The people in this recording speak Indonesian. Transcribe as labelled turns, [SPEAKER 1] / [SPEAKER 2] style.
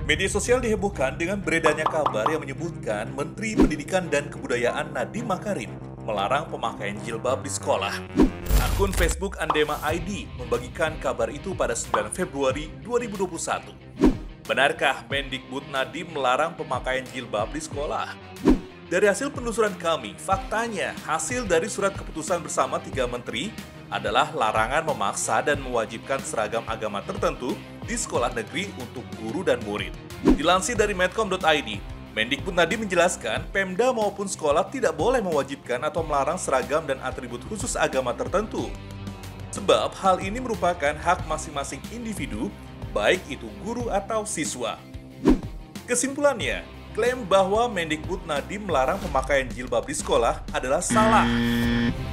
[SPEAKER 1] Media sosial dihebohkan dengan beredarnya kabar yang menyebutkan Menteri Pendidikan dan Kebudayaan Nadiem Makarim melarang pemakaian jilbab di sekolah. Akun Facebook Andema ID membagikan kabar itu pada 9 Februari 2021. Benarkah Mendikbud Nadiem melarang pemakaian jilbab di sekolah? Dari hasil penelusuran kami, faktanya hasil dari surat keputusan bersama 3 menteri adalah larangan memaksa dan mewajibkan seragam agama tertentu di sekolah negeri untuk guru dan murid. Dilansir dari medcom.id, Mendikbud Nadiem menjelaskan Pemda maupun sekolah tidak boleh mewajibkan atau melarang seragam dan atribut khusus agama tertentu. Sebab hal ini merupakan hak masing-masing individu, baik itu guru atau siswa. Kesimpulannya, klaim bahwa Mendikbud Nadiem melarang pemakaian jilbab di sekolah adalah salah.